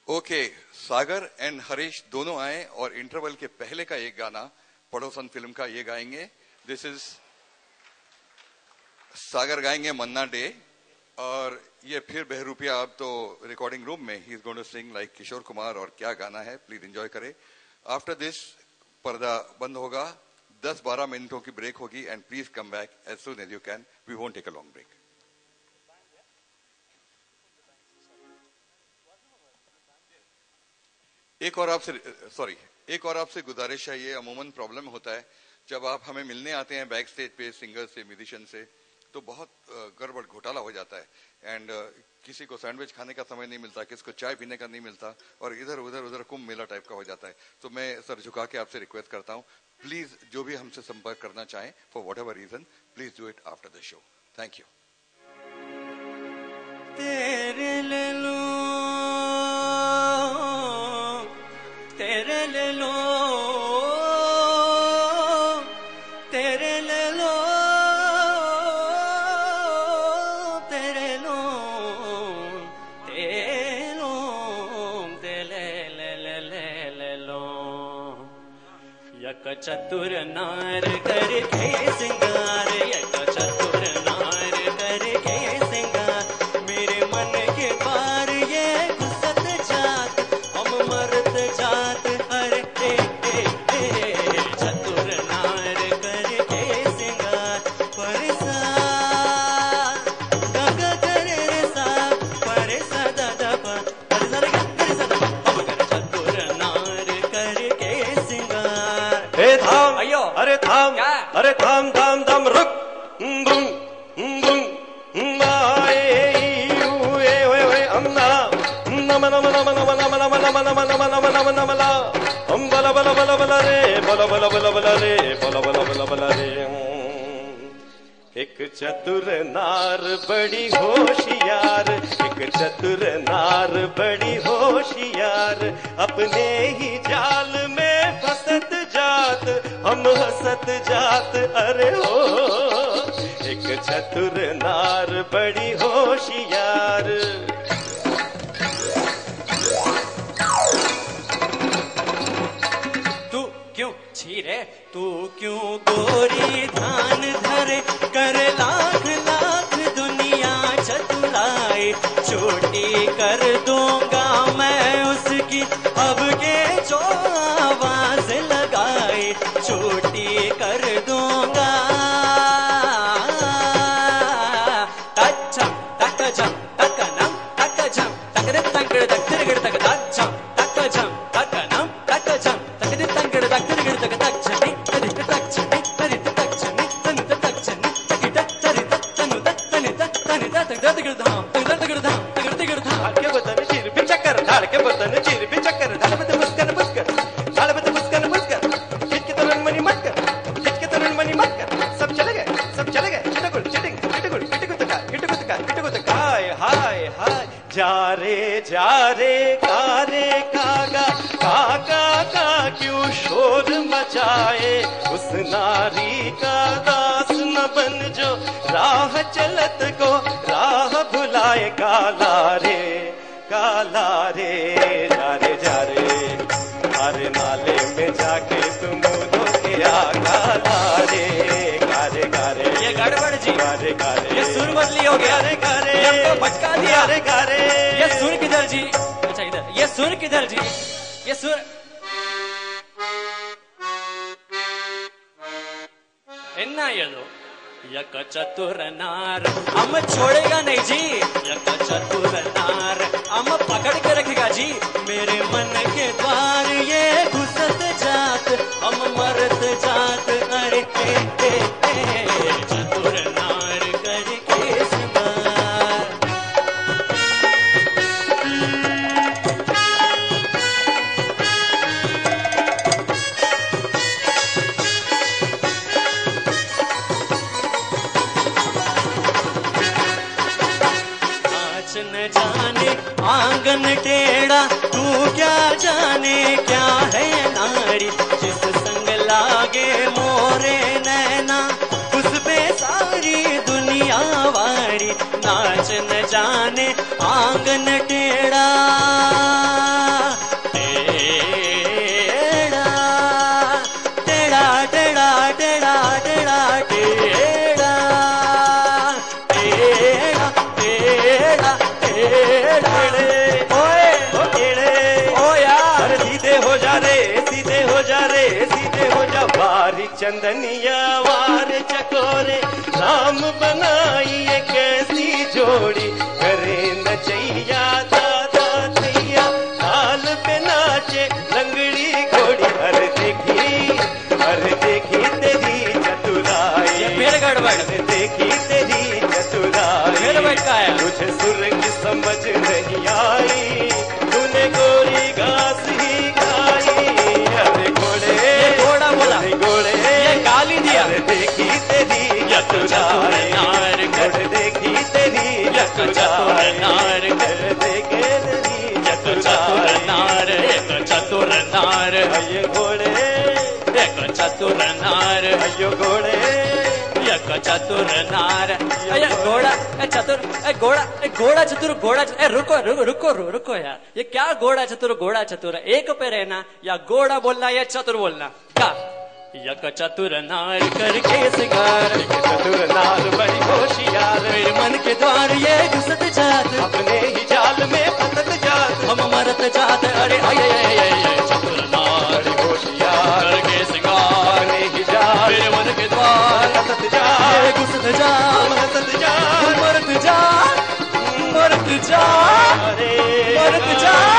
Okay, Sagar and Harish दोनों आए और इंटरवल के पहले का एक गाना पड़ोसन फिल्म का ये गाएंगे। दिस इज सागर गाएंगे मन्ना डे, और ये फिर बहरूपिया अब तो रिकॉर्डिंग रूम में ही is going to sing like Kishore Kumar, और क्या गाना है, प्लीज एंजॉय करें। आफ्टर दिस पर्दा बंद होगा, 10-12 मिनटों की ब्रेक होगी, and please come back as soon as you can, we won't take a long break. एक और आपसे गुजारिश है, ये अमूमन प्रॉब्लम होता है जब आप हमें मिलने आते हैं बैक स्टेज पे सिंगर से, म्यूजिशियन से, तो बहुत गड़बड़ घोटाला हो जाता है, एंड किसी को सैंडविच खाने का समय नहीं मिलता, किसी को चाय पीने का नहीं मिलता, और इधर उधर कुंभ मेला टाइप का हो जाता है। तो मैं सर झुका के आपसे रिक्वेस्ट करता हूँ, प्लीज जो भी हमसे संपर्क करना चाहें for whatever reason, please do it after the show. Thank you. तेरे ले लो, तेरे ले लो, तेरे ले लो, तेरे लो, तेरे लो, तेरे ले लो। यक चतुर नार करके सिंगार, यक चतुर नार करके सिंगार, मेरे मन के पार ये घुसत जात, हम मरत जात, अरे चतुर नार करके सिंगार, परसा ग ग करे रे सा, परसा द द प, परसा रे ग करे सा द प, हम कर चतुर नार करके सिंगार। हे थाम, अयो, अरे थाम, क्या? अरे थाम थाम थाम रुक, बुम बुम माए हुए हुए अन्ना नम नम नम नम नम नम नम नम नम नम नम नम ला, हम बला बला बला बला रे, बला बला बला बला रे, बला बला बला बला रे। एक चतुर नार बड़ी होशियार, एक चतुर नार बड़ी होशियार, अपने ही जाल में फंसत जात, हम हंसत जात, अरे हो। एक चतुर नार बड़ी होशियार। तू क्यों छीरे, तू क्यों गोरी ध्यान धरे, कर लाख लाख दुनिया चतुराई, छोटी कर दूंगा मैं उसकी अब के जो आवाज लगाए, छोटी कर दूंगा। तच्छम तकझम तकनम तकझम तकरे तंगड़ तकरे तक तच्छम तकझम तकनम तकझम तकरे तंगड़ तकरे तक तच्छनी तरि तच्छनी तरि तच्छनी तनि तच्छनी तकिट तरि तनु तनि तनि तक धाम तक धाम धाड़ के बदन चीर भी चक्कर, धाड़ के बदन चीर भी चक्कर, धाड़ बदन मुस्कर मुस्कर, धाड़ बदन मुस्कर मुस्कर, खिच के तरुण मनी मटकर, खिच के तरुण मनी मटकर, सब चले गए चिटकुल चिटिंग चिटकुल किटकुल तका हाय हाय हाय। जा रे कागा काका का क्यों शोर मचाए, उस नारी का दास न बन जो राह चलत को राह भुलाए, काला रे जा रे हरे नाले में जाके तुम धो के आ, काला रे गारे ये गड़बड़ जी, गारे ये सुर बदली हो गया, गारे ये हमको भटका दिया, गारे ये सुर किधर जी, अच्छा इधर, ये सुर किधर जी, ये सुर इन्ना ये लो। यक चतुर नार हम छोड़ेगा नहीं जी, यक चतुर नार हम पकड़ के रखेगा जी, मेरे मन के द्वार ये घुसत जात, हम मरत जात, अरे चतुर नार करके सिंगार। न जाने आंगन टेढ़ा, तू क्या जाने क्या है नारी, जिस संग लागे मोरे नैना, उस पे सारी दुनिया वारी, नाच न जाने आंगन टेढ़ा। वारी चंदनिया वार चकोरे राम बनाई ये कैसी जोड़ी करे नचैया दादा थैया ताल पे नाचे लंगड़ी घोड़ी अरे देखी तेरी चतुराई फिर गड़बड़ देखी तेरी चतुराई फिर भटकाया मुझे सुर की समझ नहीं आई तूने गोरी घास ही खाई अरे घोड़े घोड़ा बोला घोड़े ये गाली दिया देखी तेरी चतुराई घोड़े देखी तेरी चतुराई देखे तेरी चतुराई चतुर नार ये घोड़े एक चतुर नार अयो घोड़े एक चतुर नार अरे घोड़ा चतुर घोड़ा चतुर रुको यार ये क्या घोड़ा चतुर एक पे रहना या घोड़ा बोलना या चतुर बोलना क्या यक चतुर नार करके सिंगार चतुर नार बड़ी होशियार मेरे मन के द्वार ये घुसत जात अपने ही जाल में फंसत जात हम मरत जात अरे आये चतुर नार बड़ी होशियार करके सिंगार अपने ही जाल मेरे मन के द्वार फंसत जात ये घुसत जात फंसत जात मरत जा अरे मरत जा